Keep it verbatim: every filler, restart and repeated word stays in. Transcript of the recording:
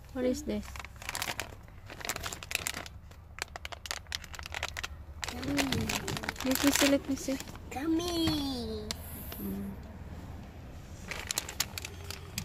What is this? Gummy. Let me see, let me see. Gummy.